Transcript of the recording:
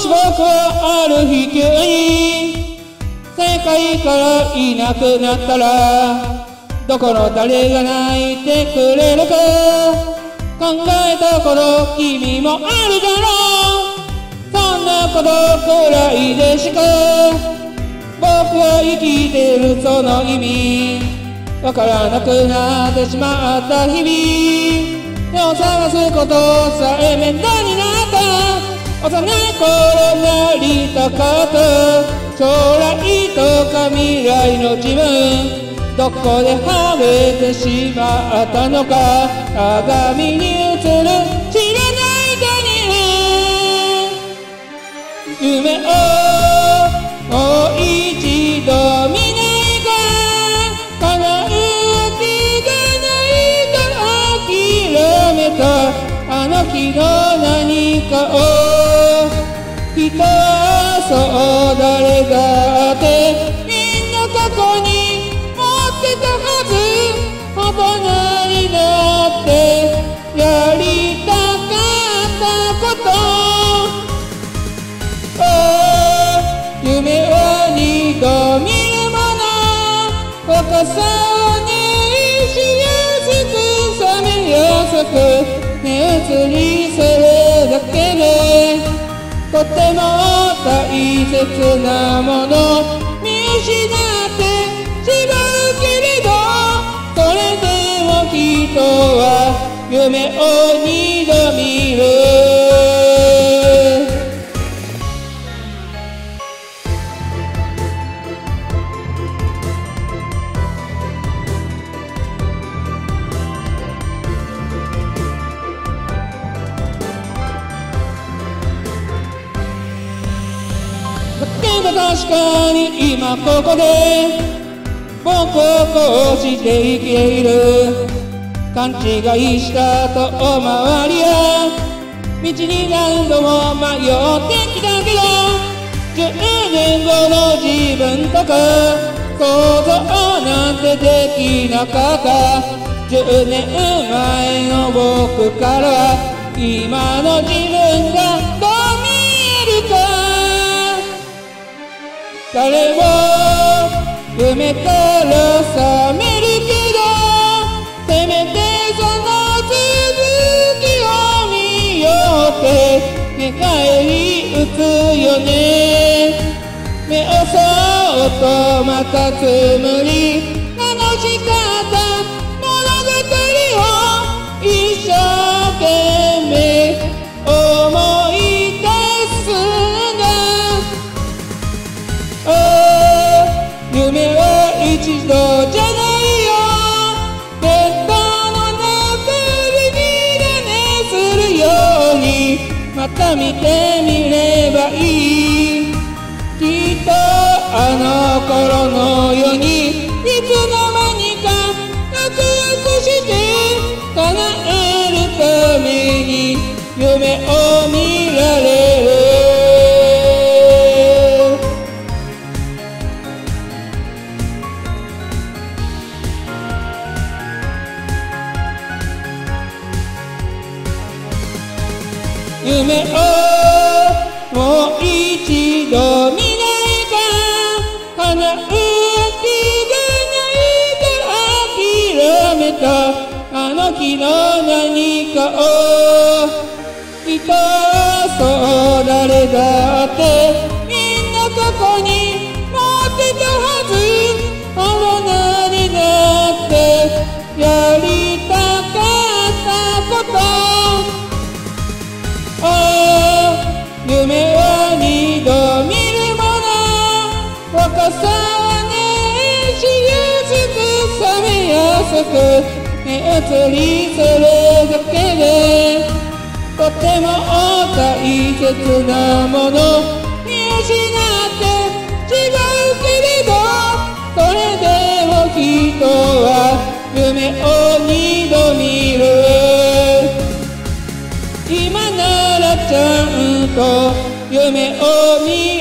し僕はある日急に世界からいなくなったら、どこの誰が泣いてくれるか考えたこと君もあるだろう。そんなことくらいでしか僕は生きてるその意味わからなくなってしまった日々。手を探すことさえ面倒になった。幼い頃なりたかった将来とか未来の自分、どこではめてしまったのか。鏡に映る知らない他人、夢をもう一度見ないか。叶う気がないと諦めたあの日の何かを。人はそう誰だってみんな過去に持ってたはず。大人になってやりたかったこと、夢は二度見るもの。若さをねしやすく冷めやすく目移りするだけでとても大切なもの見失ってしまうけれど、それでも人は夢を二度見る。けど確かに今ここで僕をこうして生きている。勘違いしたとおまわりや道に何度も迷ってきたけど、10年後の自分とか想像なんてできなかった。10年前の僕から今の自分がどう見えるか。誰も夢から覚めるけど、せめてその続きを見ようって寝返り打つよね。目をそっとまたつむり楽しかった物語を一生懸命思い出すんだ。夢は一度じゃないよ。ベッドの中で二度寝するようにまた見てみればいい。きっとあの頃のようにいつの間にかワクワクして叶えるために夢を見られる。夢をもう一度見ないか。叶う気がないと諦めたあの日の何かを。人はそう誰だってみんな過去に持ってたはず。大人になってやりたかったこと、夢は二度見るもの。若さはねしやすく冷めやすく目移りするだけでとても大切なもの見失って違うけれど、それでも人は夢を二度見る。今ならちゃんと夢を見